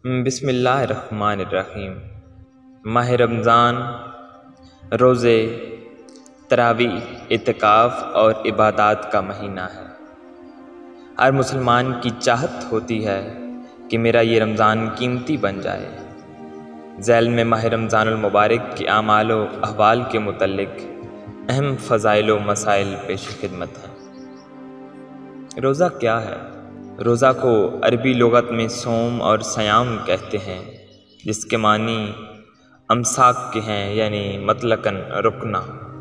بسم اللہ الرحمن الرحیم۔ ماہ رمضان روزے، تراویح، اعتکاف اور عبادات کا مہینہ ہے۔ ہر مسلمان کی چاہت ہوتی ہے کہ میرا یہ رمضان قیمتی بن جائے۔ ذیل میں ماہ رمضان المبارک کے اعمال و احوال کے متعلق اہم فضائل و مسائل پیش خدمت ہیں۔ روزہ کیا ہے؟ روزہ کو عربی لغت میں صوم اور صیام کہتے ہیں، جس کے معنی امساک کے ہیں، یعنی مطلقاً رکنا۔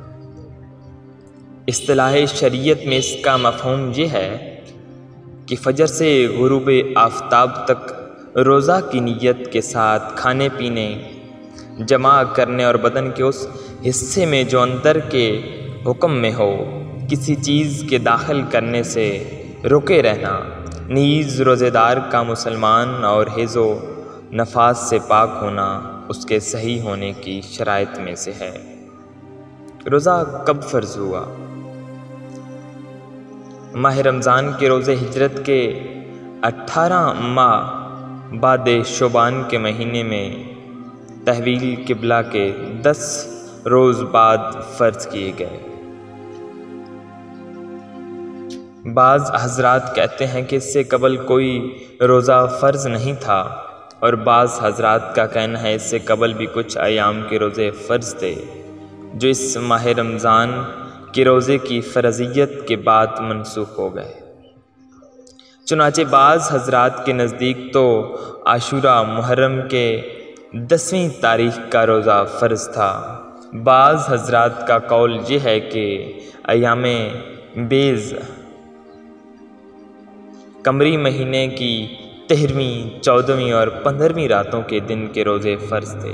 اصطلاح شریعت میں اس کا مفہوم یہ ہے کہ فجر سے غروب آفتاب تک روزہ کی نیت کے ساتھ کھانے پینے، جمع کرنے اور بدن کے اس حصے میں جو اندر کے حکم میں ہو کسی چیز کے داخل کرنے سے رکے رہنا، نیز روزے دار کا مسلمان اور حیض و نفاس سے پاک ہونا اس کے صحیح ہونے کی شرائط میں سے ہے۔ روزہ کب فرض ہوا؟ ماہ رمضان کے روزے ہجرت کے 18 ماہ بعد شعبان کے مہینے میں تحویل قبلہ کے 10 روز بعد فرض کیے گئے۔ بعض حضرات کہتے ہیں کہ اس سے قبل کوئی روزہ فرض نہیں تھا، اور بعض حضرات کا کہنا ہے اس سے قبل بھی کچھ ایام کے روزے فرض تھے، جو اس ماہ رمضان کے روزے کی فرضیت کے بعد منسوخ ہو گئے۔ چنانچہ بعض حضرات کے نزدیک تو عاشوراء محرم کے 10ویں تاریخ کا روزہ فرض تھا۔ بعض حضرات کا قول یہ ہے کہ ایام بیض قمری مہینے کی 13ویں، 14ویں اور 15ویں راتوں کے دن کے روزے فرض تھے۔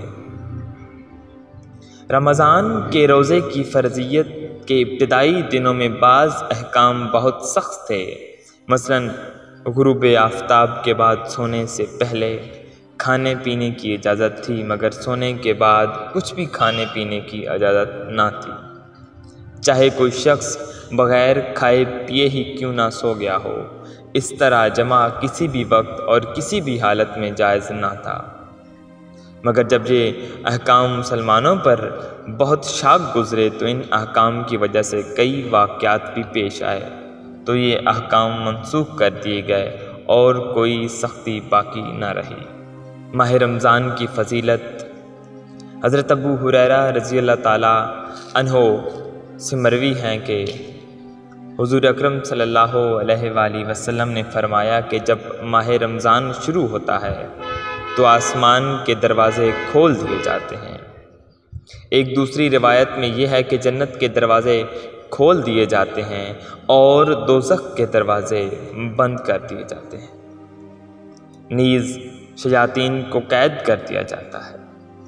رمضان کے روزے کی فرضیت کے ابتدائی دنوں میں بعض احکام بہت سخت تھے۔ مثلاً غروب آفتاب کے بعد سونے سے پہلے کھانے پینے کی اجازت تھی، مگر سونے کے بعد کچھ بھی کھانے پینے کی اجازت نہ تھی، چاہے کوئی شخص بغیر کھائے پیے ہی کیوں نہ سو گیا ہو۔ اس طرح جمع کسی بھی وقت اور کسی بھی حالت میں جائز نہ تھا۔ مگر جب یہ احکام مسلمانوں پر بہت شاق گزرے تو ان احکام کی وجہ سے کئی واقعات بھی پیش آئے، تو یہ احکام منسوخ کر دیے گئے اور کوئی سختی باقی نہ رہی۔ ماہ رمضان کی فضیلت حضرت ابو ہریرہ رضی اللہ تعالیٰ عنہ سے مروی ہیں کہ حضور اکرم صلی اللہ علیہ وآلہ وسلم نے فرمایا کہ جب ماہ رمضان شروع ہوتا ہے تو آسمان کے دروازے کھول دیے جاتے ہیں۔ ایک دوسری روایت میں یہ ہے کہ جنت کے دروازے کھول دیے جاتے ہیں اور دوزخ کے دروازے بند کر دیے جاتے ہیں، نیز شیاطین کو قید کر دیا جاتا ہے۔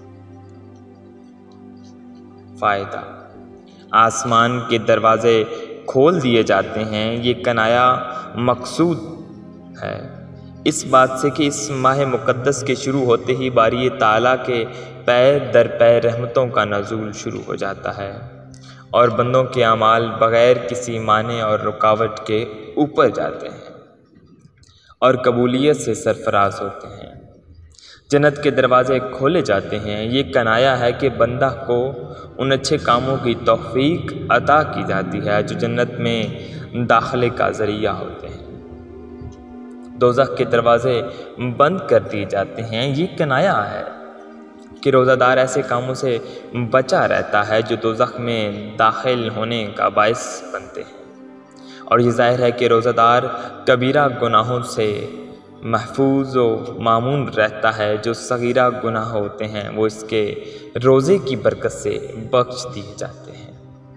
فائدہ: آسمان کے دروازے کھول دیے جاتے ہیں، یہ کنایا مقصود ہے اس بات سے کہ اس ماہ مقدس کے شروع ہوتے ہی باری تعالیٰ کے پے در پے رحمتوں کا نزول شروع ہو جاتا ہے، اور بندوں کے اعمال بغیر کسی مانع اور رکاوٹ کے اوپر جاتے ہیں اور قبولیت سے سرفراز ہوتے ہیں۔ جنت کے دروازے کھولے جاتے ہیں، یہ کنایا ہے کہ بندہ کو ان اچھے کاموں کی توفیق عطا کی جاتی ہے جو جنت میں داخلے کا ذریعہ ہوتے ہیں۔ دوزخ کے دروازے بند کر دیے جاتے ہیں، یہ کنایا ہے کہ روزہ دار ایسے کاموں سے بچا رہتا ہے جو دوزخ میں داخل ہونے کا باعث بنتے ہیں، اور یہ ظاہر ہے کہ روزہ دار کبیرہ گناہوں سے محفوظ و مامون رہتا ہے۔ جو صغیرہ گناہ ہوتے ہیں وہ اس کے روزے کی برکت سے بخش دیے جاتے ہیں۔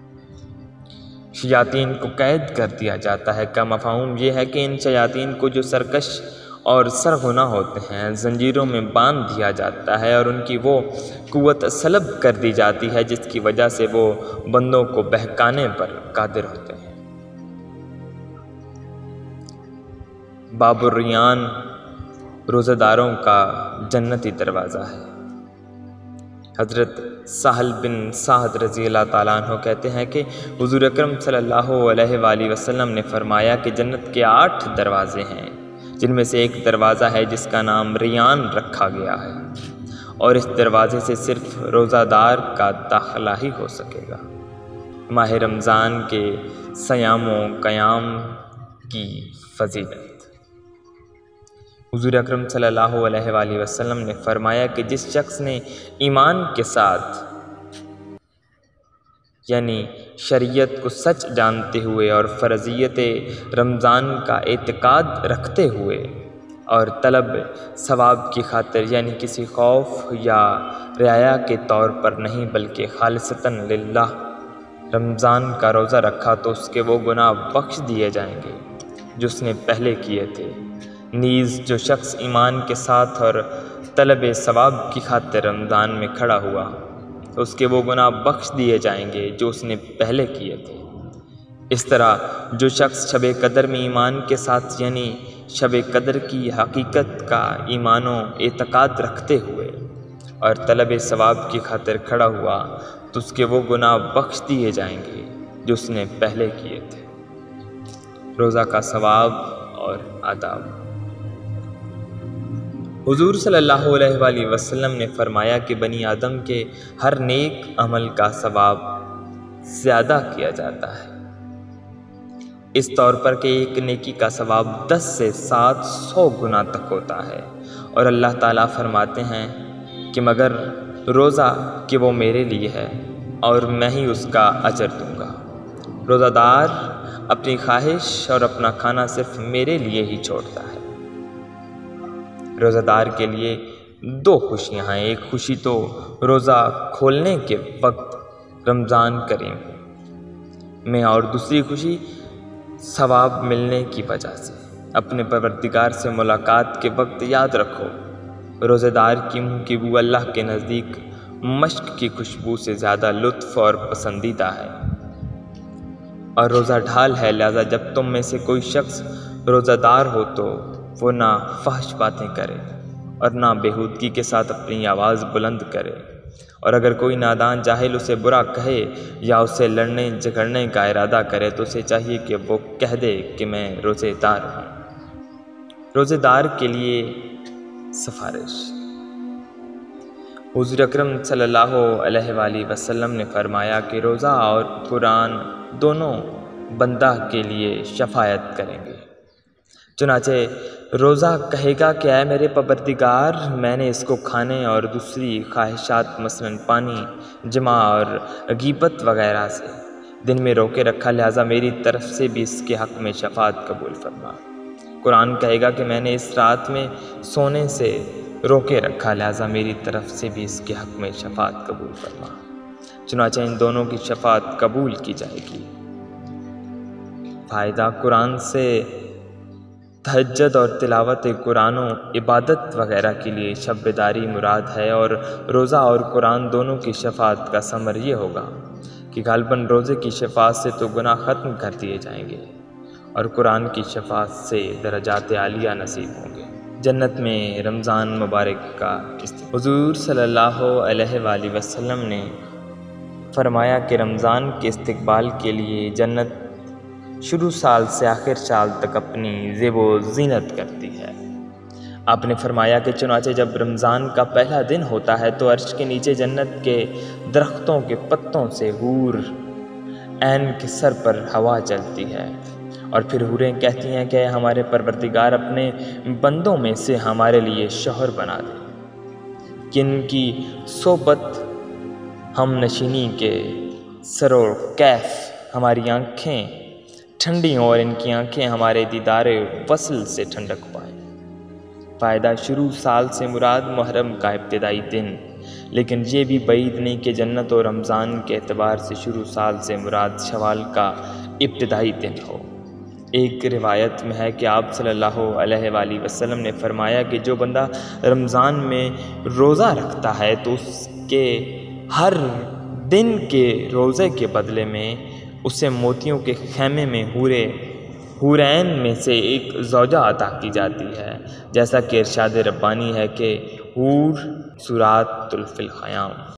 شیاطین کو قید کر دیا جاتا ہے کا مفہوم یہ ہے کہ ان شیاطین کو جو سرکش اور سرغنہ ہوتے ہیں زنجیروں میں باندھ دیا جاتا ہے، اور ان کی وہ قوت سلب کر دی جاتی ہے جس کی وجہ سے وہ بندوں کو بہکانے پر قادر ہوتے ہیں۔ باب الریان روزہ داروں کا جنتی دروازہ ہے۔ حضرت سہل بن سعد رضی اللہ تعالیٰ عنہ کہتے ہیں کہ حضور اکرم صلی اللہ علیہ وآلہ وسلم نے فرمایا کہ جنت کے 8 دروازے ہیں، جن میں سے ایک دروازہ ہے جس کا نام ریان رکھا گیا ہے، اور اس دروازے سے صرف روزہ دار کا داخلہ ہی ہو سکے گا۔ ماہ رمضان کے صیام و قیام کی فضیلت۔ حضور اکرم صلی اللہ علیہ وآلہ وسلم نے فرمایا کہ جس شخص نے ایمان کے ساتھ یعنی شریعت کو سچ جانتے ہوئے اور فرضیت رمضان کا اعتقاد رکھتے ہوئے اور طلب ثواب کی خاطر یعنی کسی خوف یا رعایا کے طور پر نہیں بلکہ خالصتاً للہ رمضان کا روزہ رکھا تو اس کے وہ گناہ بخش دیے جائیں گے جو اس نے پہلے کیے تھے۔ نیز جو شخص ایمان کے ساتھ اور طلب ثواب کی خاطر رمضان میں کھڑا ہوا تو اس کے وہ گناہ بخش دیے جائیں گے جو اس نے پہلے کیے تھے۔ اس طرح جو شخص شب قدر میں ایمان کے ساتھ یعنی شب قدر کی حقیقت کا ایمان و اعتقاد رکھتے ہوئے اور طلب ثواب کی خاطر کھڑا ہوا تو اس کے وہ گناہ بخش دیے جائیں گے جو اس نے پہلے کیے تھے۔ روزہ کا ثواب اور آداب۔ حضور صلی اللہ علیہ وآلہ وسلم نے فرمایا کہ بنی آدم کے ہر نیک عمل کا ثواب زیادہ کیا جاتا ہے، اس طور پر کہ ایک نیکی کا ثواب 10 سے 700 گنا تک ہوتا ہے، اور اللہ تعالیٰ فرماتے ہیں کہ مگر روزہ کہ وہ میرے لیے ہے اور میں ہی اس کا اجر دوں گا۔ روزہ دار اپنی خواہش اور اپنا کھانا صرف میرے لیے ہی چھوڑتا ہے۔ روزہ دار کے لیے 2 خوشیاں ہیں، ایک خوشی تو روزہ کھولنے کے وقت رمضان کریم میں اور دوسری خوشی ثواب ملنے کی وجہ سے۔ اپنے پروردگار سے ملاقات کے وقت یاد رکھو، روزہ دار کی منہ کی بو اللہ کے نزدیک مشک کی خوشبو سے زیادہ لطف اور پسندیدہ ہے، اور روزہ ڈھال ہے، لہذا جب تم میں سے کوئی شخص روزہ دار ہو تو وہ نہ فحش باتیں کرے اور نہ بےہودگی کے ساتھ اپنی آواز بلند کرے، اور اگر کوئی نادان جاہل اسے برا کہے یا اسے لڑنے جھگڑنے کا ارادہ کرے تو اسے چاہیے کہ وہ کہہ دے کہ میں روزے دار ہوں۔ روزے دار کے لیے سفارش۔ حضور اکرم صلی اللہ علیہ وآلہ وسلم نے فرمایا کہ روزہ اور قرآن دونوں بندہ کے لیے شفاعت کریں گے۔ چنانچہ روزہ کہے گا کہ اے میرے پروردگار، میں نے اس کو کھانے اور دوسری خواہشات مثلاً پانی، جماع اور غیبت وغیرہ سے دن میں روکے رکھا، لہٰذا میری طرف سے بھی اس کے حق میں شفاعت قبول فرما۔ قرآن کہے گا کہ میں نے اس رات میں سونے سے روکے رکھا، لہٰذا میری طرف سے بھی اس کے حق میں شفاعت قبول فرما۔ چنانچہ ان دونوں کی شفاعت قبول کی جائے گی۔ فائدہ۔ قرآن سے تہجد اور تلاوت قرآن و عبادت وغیرہ کے لیے شب بیداری مراد ہے، اور روزہ اور قرآن دونوں کی شفاعت کا ثمر یہ ہوگا کہ غالباً روزے کی شفاعت سے تو گناہ ختم کر دیے جائیں گے اور قرآن کی شفاعت سے درجات عالیہ نصیب ہوں گے۔ جنت میں رمضان مبارک کا حضور صلی اللہ علیہ وآلہ وسلم نے فرمایا کہ رمضان کے استقبال کے لیے جنت شروع سال سے آخر سال تک اپنی زیب و زینت کرتی ہے۔ آپ نے فرمایا کہ چنانچہ جب رمضان کا پہلا دن ہوتا ہے تو عرش کے نیچے جنت کے درختوں کے پتوں سے حور عین کے سر پر ہوا چلتی ہے، اور پھر حوریں کہتی ہیں کہ ہمارے پروردگار اپنے بندوں میں سے ہمارے لیے شوہر بنا دے کہ ان کی صحبت ہم نشینی کے سر و کیف ہماری آنکھیں ٹھنڈی ہوں اور ان کی آنکھیں ہمارے دیدار وصل سے ٹھنڈک پائیں۔ فائدہ۔ شروع سال سے مراد محرم کا ابتدائی دن، لیکن یہ بھی بعید نہیں کہ جنت اور رمضان کے اعتبار سے شروع سال سے مراد شوال کا ابتدائی دن ہو۔ ایک روایت میں ہے کہ آپ صلی اللہ علیہ وآلہ وسلم نے فرمایا کہ جو بندہ رمضان میں روزہ رکھتا ہے تو اس کے ہر دن کے روزے کے بدلے میں اسے موتیوں کے خیمے میں حورین میں سے ایک زوجہ عطا کی جاتی ہے، جیسا کہ ارشاد ربانی ہے کہ حور سورات فی الخیام۔